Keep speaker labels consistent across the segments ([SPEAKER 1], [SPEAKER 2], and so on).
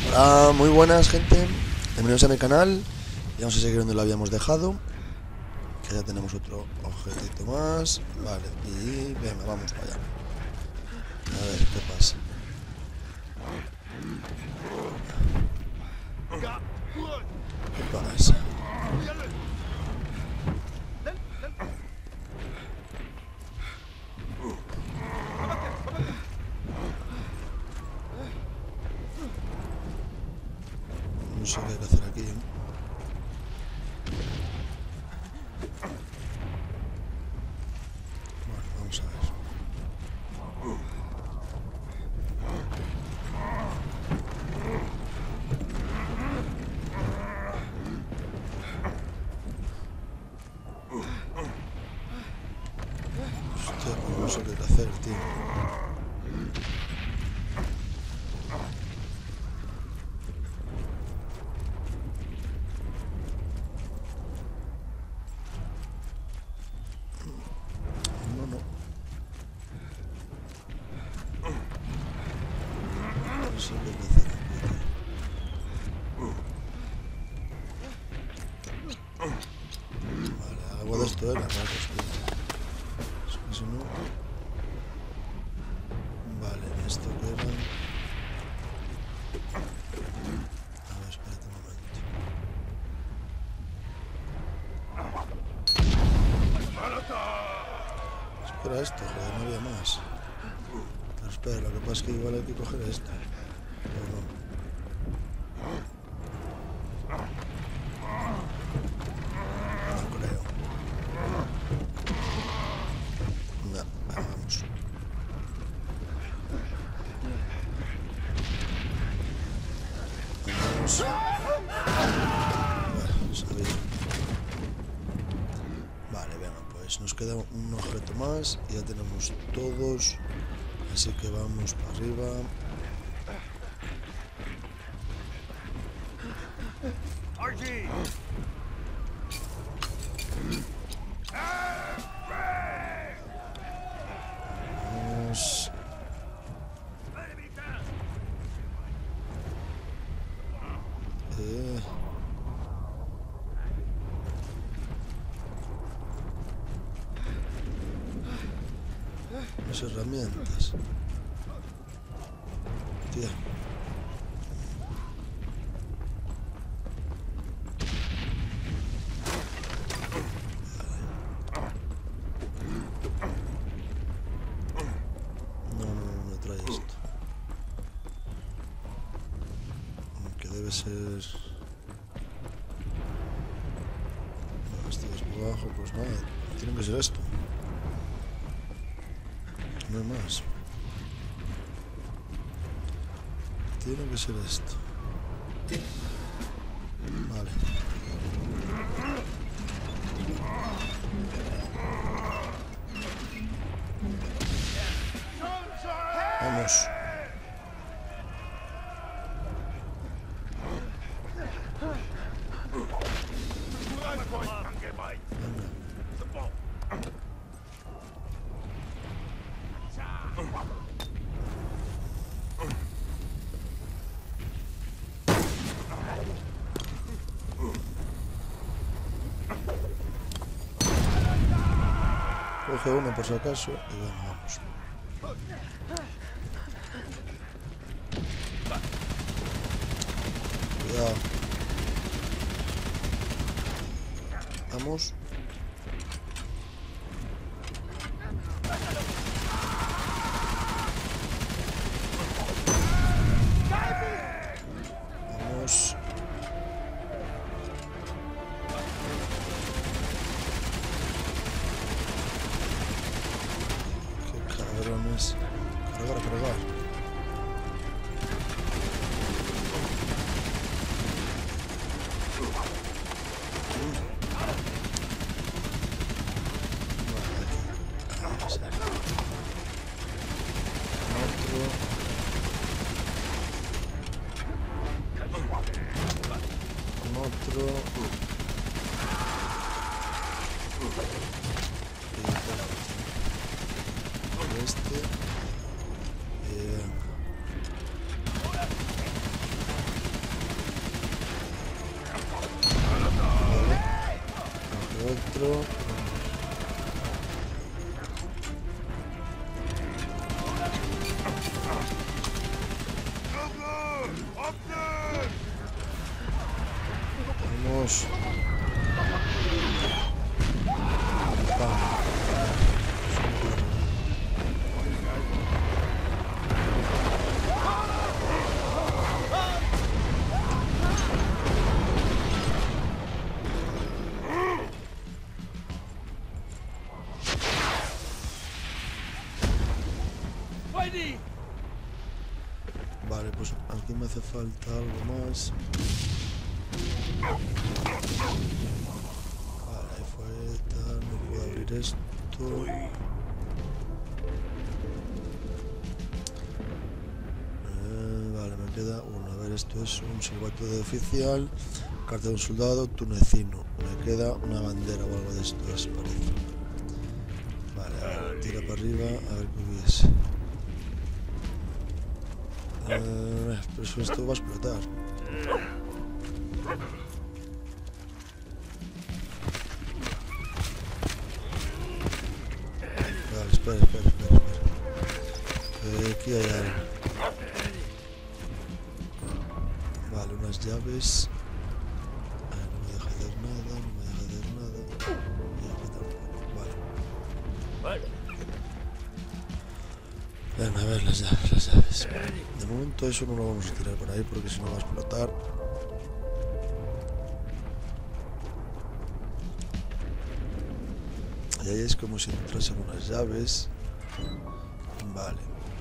[SPEAKER 1] Hola, muy buenas gente, bienvenidos a mi canal y vamos a seguir donde lo habíamos dejado, que ya tenemos otro objetito más, vale, y venga, vamos para allá, a ver qué pasa. ¿Qué pasa? No sé qué hay que hacer aquí, ¿eh? Bueno, vamos a ver. Hostia, pues no sé qué hay que hacer, tío. No, no. No sé qué hay que hacer aquí, tío. Vale, algo de esto era, ¿no? Es que si no... Vale, esto que era... A ver, espérate un momento. Espera esto, joder, no había más. Pero espera, lo que pasa es que igual hay que coger esto. O no. No creo. No, vamos. Vamos. Vale, sabía. Vale, venga, pues nos queda un objeto más y ya tenemos todos. Así que vamos para arriba. Vamos. Eh. Las herramientas. Tía. No trae esto. Que debe ser... No, esto es por abajo, pues nada. Tiene que ser esto. No hay más. Tiene que ser esto. Vale. Vamos. Coge uno por si acaso y bueno, vamos. Cuidado. Vamos. Vamos. Qué cabrones. Cargar, cargar. Otro. Y este. dentro. Vamos. Vale, pues aquí me hace falta algo más. Vale, ahí fue tal, no puedo abrir esto. Vale, me queda uno. A ver, esto es un silbato de oficial, carta de un soldado, tunecino. Me queda una bandera o algo de esto, parece. Vale, a ver, tira para arriba, a ver qué hubiese. Pero eso esto va a explotar. Vale, espera. Aquí hay algo. Vale, unas llaves. No me deja hacer nada. Y aquí tampoco. Vale. Ven, a ver las llaves. De momento eso no lo vamos a tirar por ahí porque si no va a explotar. Y ahí es como si entrasen unas llaves. Vale.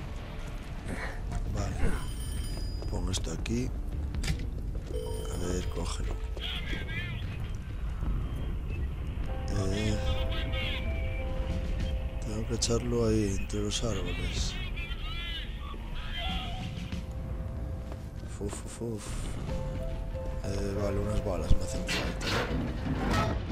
[SPEAKER 1] Pongo esto aquí. A ver, cógelo. Tengo que echarlo ahí, entre los árboles. Vale, unas balas me hacen falta, ¿no?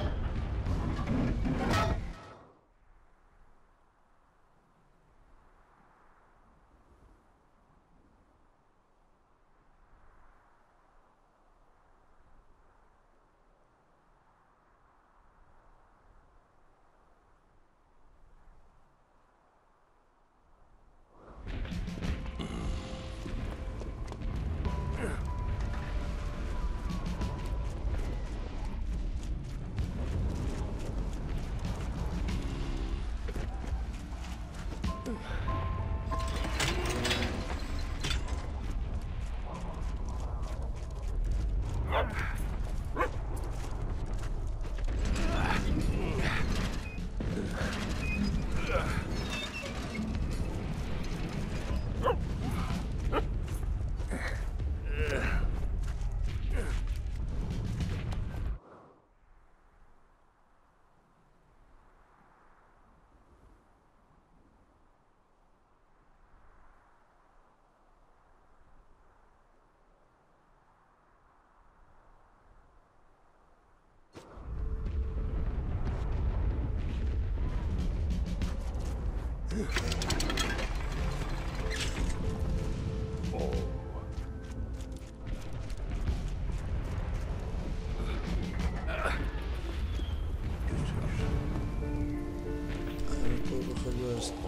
[SPEAKER 1] Puedo cogerlo esto.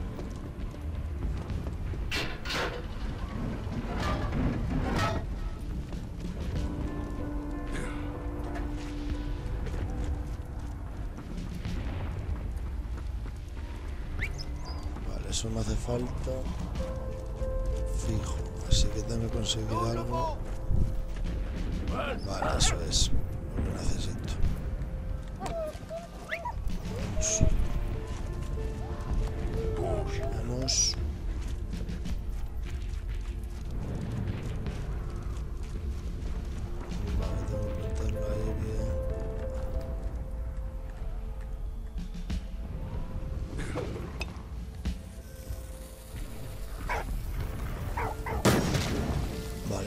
[SPEAKER 1] Vale, eso me hace falta fijo, así que tengo que conseguir algo. Vale, eso es lo que necesito. Vamos. Vale, tengo que plantarlo ahí bien. Vale.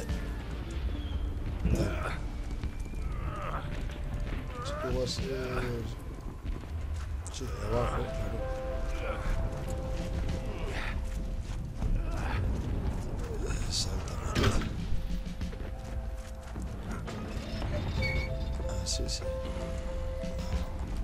[SPEAKER 1] Esto va a ser... Sí, de abajo, claro. Exactamente. Sí.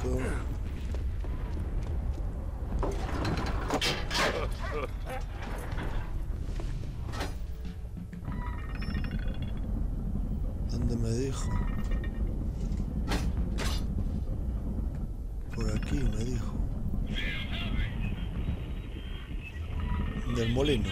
[SPEAKER 1] justito. ¿Dónde me dijo? Por aquí me dijo. Del molino.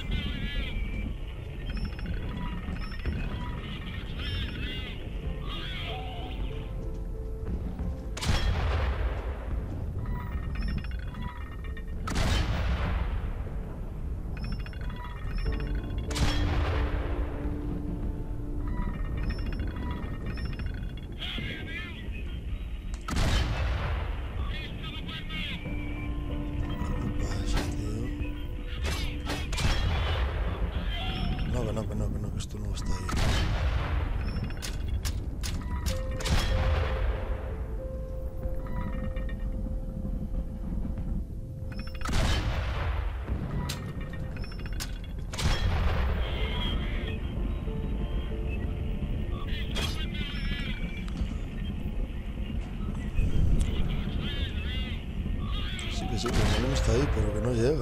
[SPEAKER 1] Que esto no está ahí. Sí, que el molino está ahí, pero que no llega.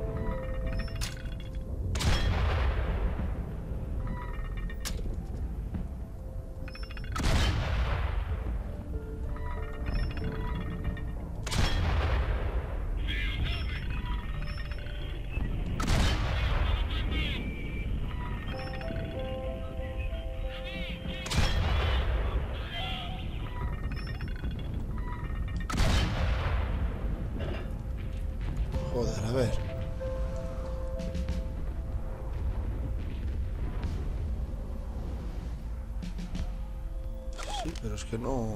[SPEAKER 1] Joder, a ver. Sí, pero es que no...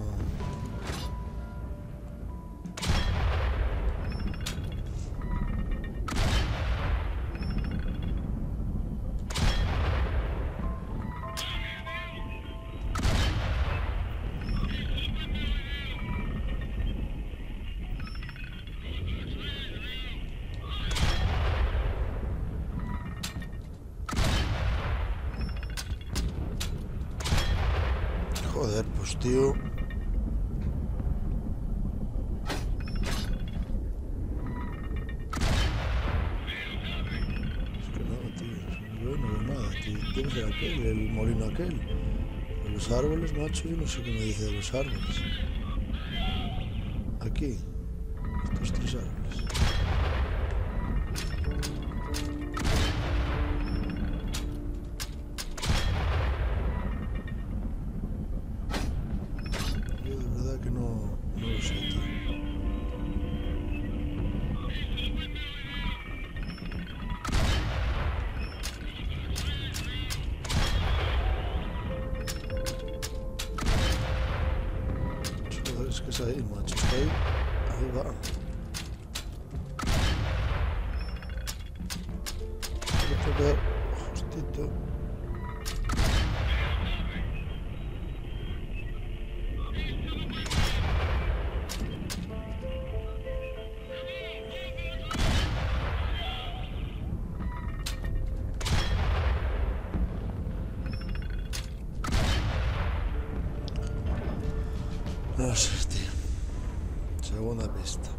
[SPEAKER 1] Joder, pues tío. Es que no, tío. Yo no veo nada, tío. Tiene que ser aquel, el molino aquel. De los árboles, macho, yo no sé qué me dice de los árboles. Aquí. Estos 3 árboles. Yo de verdad que no lo sé, tío. Joder, es que es ahí, macho. Está ahí. Ahí va. Le tengo que dar justito. No sé, tío. Segunda pista.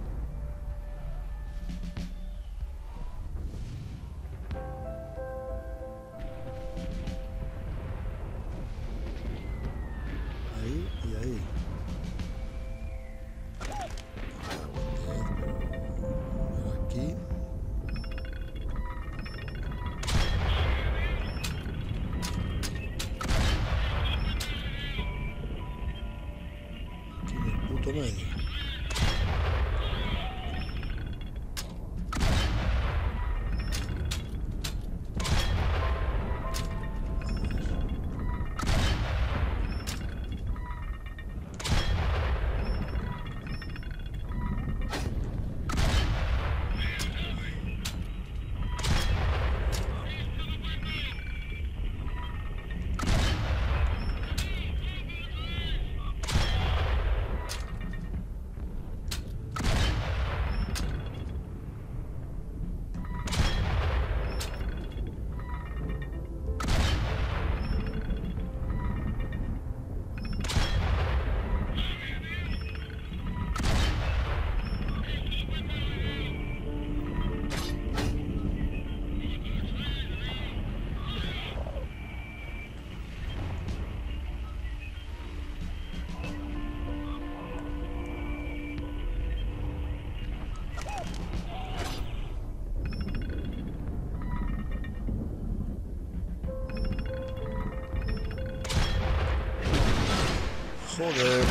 [SPEAKER 1] Joder.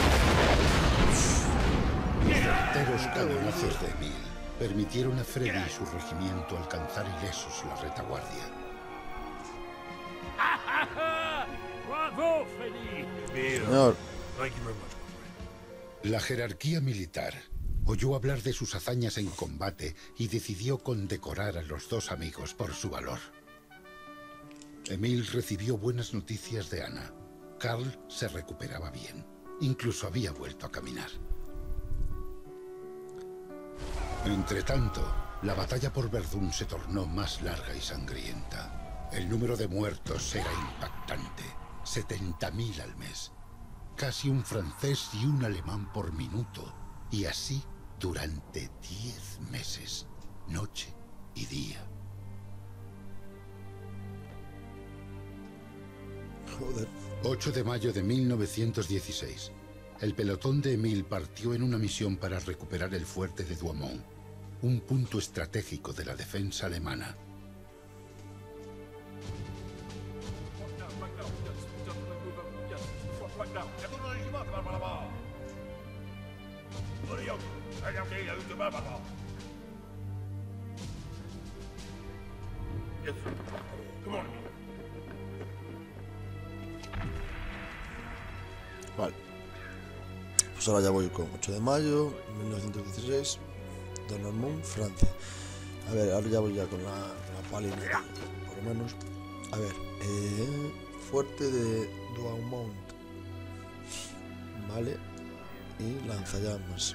[SPEAKER 2] Certeros cañonazos de Emil permitieron a Freddy y su regimiento alcanzar ilesos la retaguardia.
[SPEAKER 3] ¡Bravo, Freddy!
[SPEAKER 1] Señor.
[SPEAKER 2] La jerarquía militar oyó hablar de sus hazañas en combate y decidió condecorar a los dos amigos por su valor. Emil recibió buenas noticias de Anna. Carl se recuperaba bien. Incluso había vuelto a caminar. Entretanto, la batalla por Verdún se tornó más larga y sangrienta. El número de muertos era impactante. 70.000 al mes. Casi un francés y un alemán por minuto. Y así durante 10 meses, noche y día.
[SPEAKER 1] Joder.
[SPEAKER 2] 8 de mayo de 1916. El pelotón de Emil partió en una misión para recuperar el fuerte de Douaumont, un punto estratégico de la defensa alemana.
[SPEAKER 1] Vale. Pues ahora ya voy con 8 de mayo, 1916, Douaumont, Francia. A ver, ahora ya voy ya con la página, por lo menos. A ver, fuerte de Douaumont. Vale. Y lanzallamas.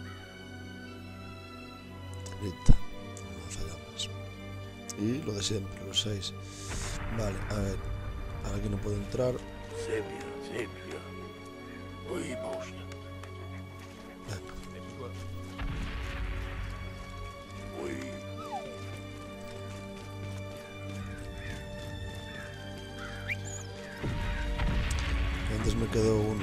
[SPEAKER 1] Grita. Lanzallamas. Y lo de siempre, los 6. Vale, a ver. Ahora aquí no puedo entrar.
[SPEAKER 3] Sepia. Oímos.
[SPEAKER 1] Antes me quedó uno.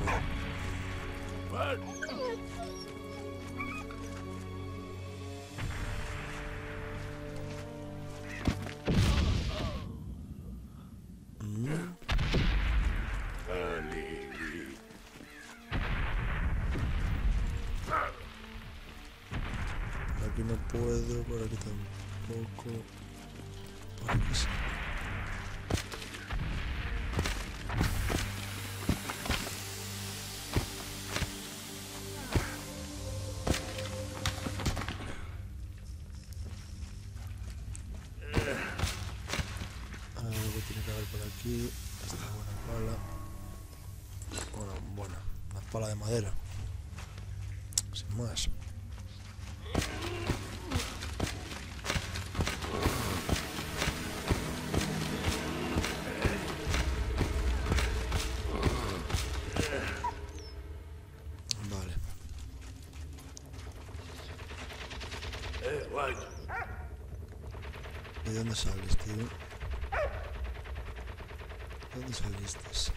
[SPEAKER 1] Por aquí no puedo, por aquí tampoco. Por aquí sí. Algo tiene que haber por aquí. Esta buena pala. Buena. Una pala de madera. Sin más. Vale. ¿De dónde sales, tío? ¿De dónde saliste?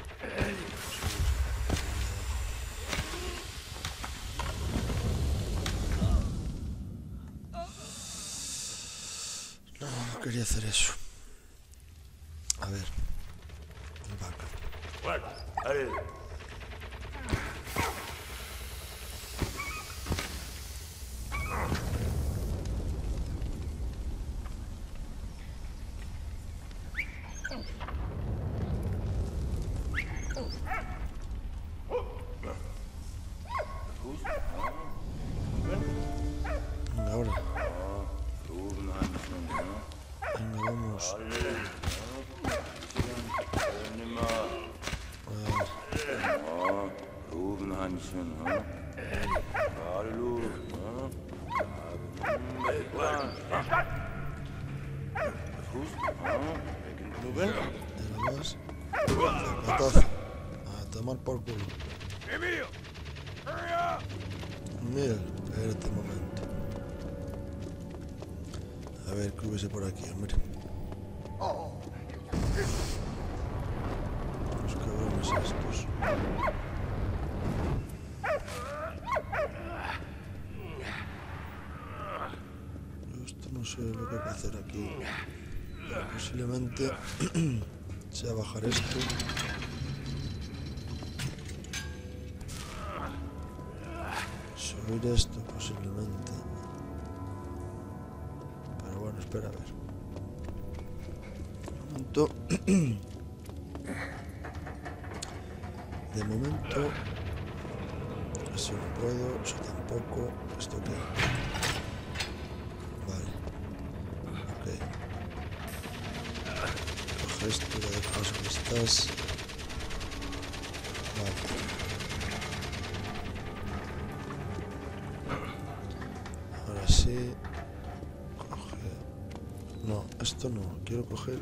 [SPEAKER 1] No quería hacer eso. A ver. Vaca. Ahora. Venga, vamos. Más. Zapatazo. A tomar por culo. Mira, espérate un momento. A ver qué hubiese por aquí, hombre. Los cabrones estos. Esto no sé lo que hay que hacer aquí. Pero posiblemente sea bajar esto. subir esto posiblemente. Pero bueno, espera a ver. Un momento. De momento. Eso no puedo, eso tampoco. ¿Esto qué? Vale. Ok. Coge esto, lo dejo donde estás. Vale. Ahora sí. Coge. No, esto no. Quiero coger.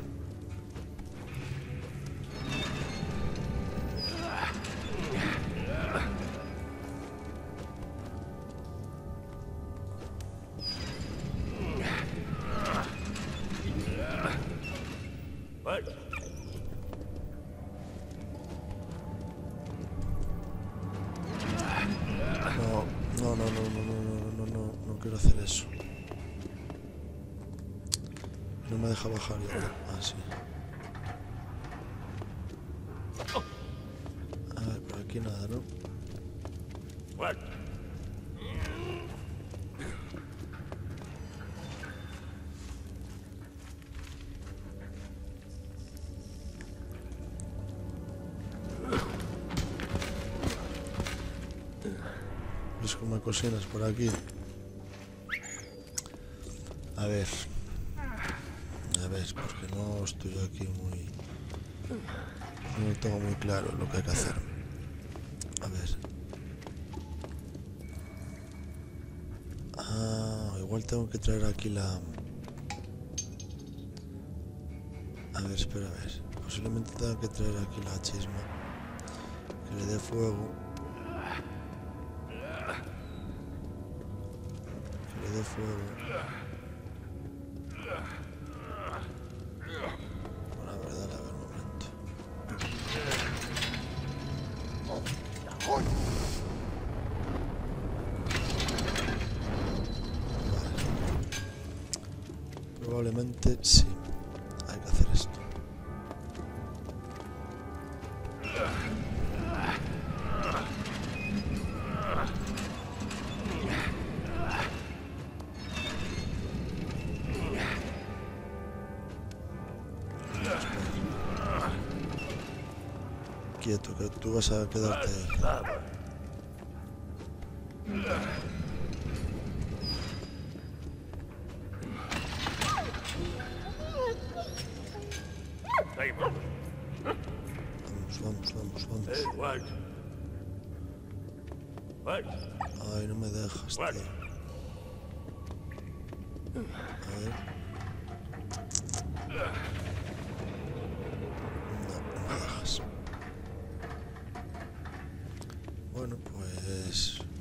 [SPEAKER 1] No quiero hacer eso. No me deja bajar ya. Ah, sí. A ver, por aquí nada, ¿no? Es como cocinas por aquí. A ver, porque no estoy aquí muy... No tengo muy claro lo que hay que hacer. A ver. Ah, igual tengo que traer aquí la... A ver, espera, a ver. Posiblemente tenga que traer aquí la chisma. Que le dé fuego. Que le dé fuego. Bueno, a ver, dale, a ver un momento. Vale. Probablemente sí. Hay que hacer esto. Quieto, que tú vas a quedarte ahí. Vamos. Ay, no me dejas, tío. A ver. No me dejas. Bueno, pues...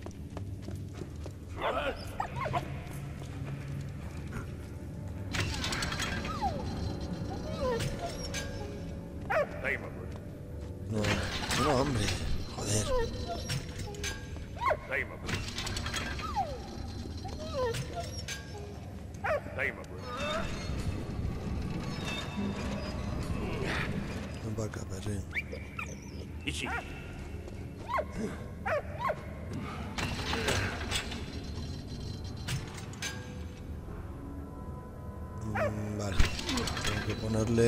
[SPEAKER 1] No, hombre. Joder. Ven para acá, perrín. Vale. Tengo que ponerle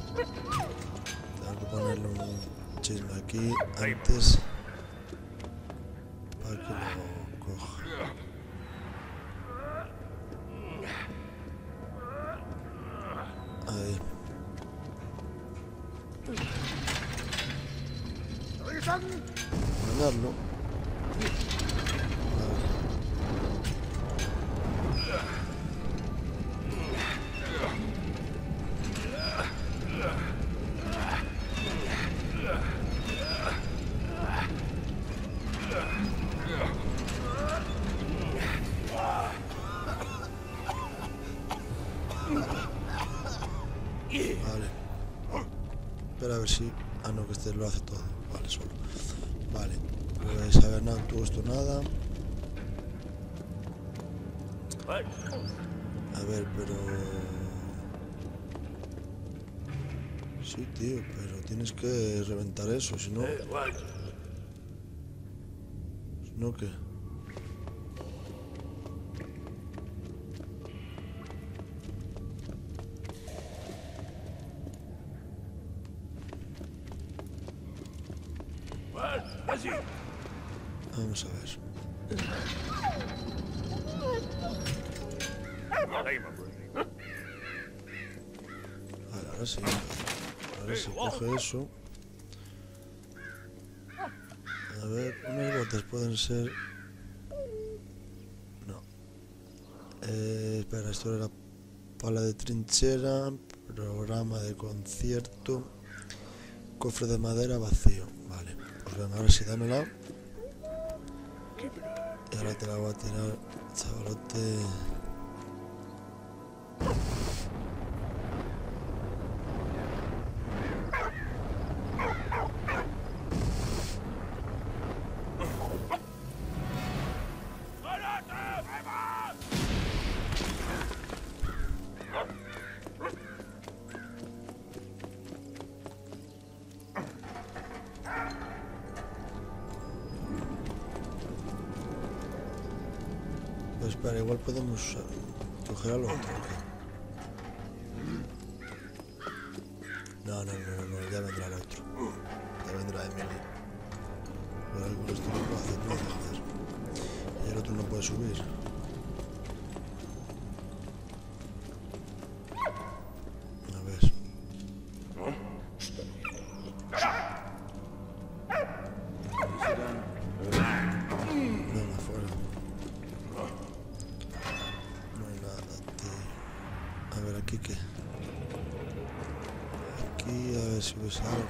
[SPEAKER 1] un chisme aquí antes para que lo coja. Ahí. Ponerlo. Vale. Espera a ver si... Ah, no, que este lo hace todo. Vale, solo. Vale. Pues a ver, no tuvo esto nada. A ver, pero... Sí, tío, pero tienes que reventar eso, si no... Si no, ¿qué? Vamos a ver. Vale, ahora sí. Ahora sí, coge eso. A ver, unos botes pueden ser... No. Espera, esto era pala de trinchera, programa de concierto, cofre de madera vacío. Vale, pues venga, ahora sí, dámela. Y ahora te la voy a tirar, chavalote. Pues espera, igual podemos coger al otro. No, ya vendrá el otro. Ya vendrá Emily. Pero con esto no puedo hacer nada, joder. Y el otro no puede subir. A ver. Venga, fuera. No hay nada, tío. A ver, aquí qué. Aquí, a ver si ves algo.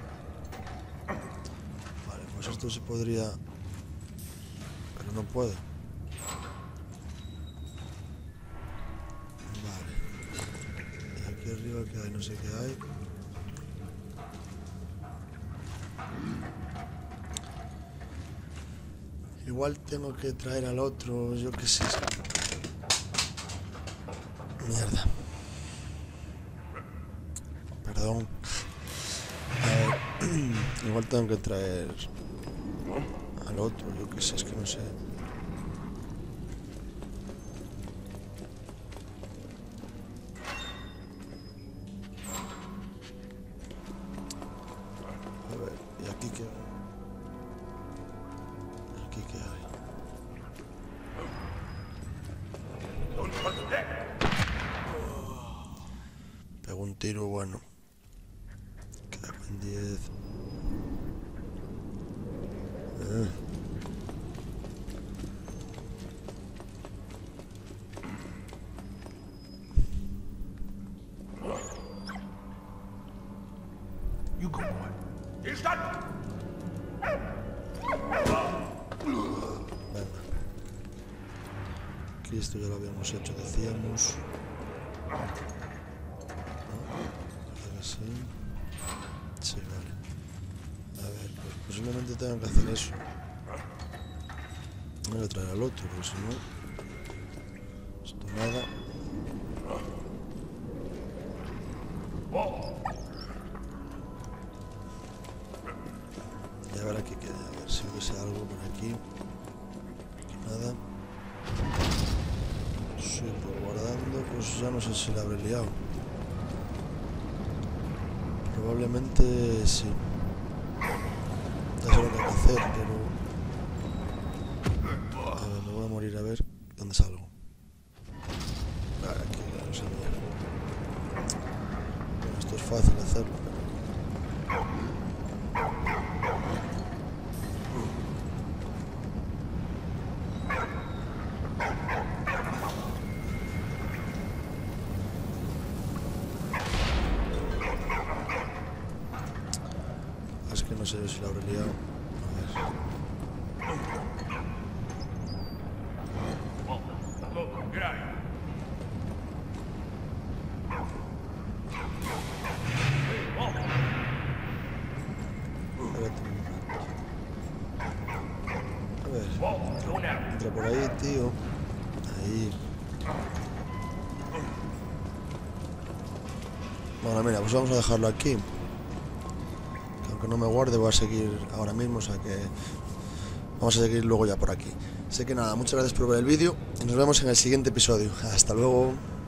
[SPEAKER 1] Vale, pues esto se podría... Pero no puedo. Vale. Y aquí arriba que hay, no sé qué hay. Igual tengo que traer al otro, yo qué sé. Mierda. Perdón. Igual tengo que traer al otro, yo qué sé, es que no sé. A ver, ¿y aquí qué hay? ¿Aquí qué hay? Pego un tiro bueno. Queda con 10.
[SPEAKER 3] You go, boy.
[SPEAKER 1] Venga. Aquí esto ya lo habíamos hecho, decíamos. ¿No? Parece que sí. Sí, vale. A ver, pues posiblemente tengan que hacer eso. No voy a traer al otro, porque si no... Esto nada. Y a ver aquí queda, a ver si hubiese algo por aquí. Nada. Sí, pues guardando, pues ya no sé si la habré liado. Probablemente sí. Ya sé lo que hay que hacer, pero... A ver, me voy a morir a ver dónde salgo. Vale, aquí no sé mierda. Bueno, esto es fácil hacerlo, pero... Es que no sé si la habré liado. A ver. Espérate un momento. A ver. Entra por ahí, tío. Ahí. Bueno, mira, pues vamos a dejarlo aquí. Aunque no me guarde, voy a seguir ahora mismo, o sea que vamos a seguir luego ya por aquí. Así que nada, muchas gracias por ver el vídeo y nos vemos en el siguiente episodio. Hasta luego.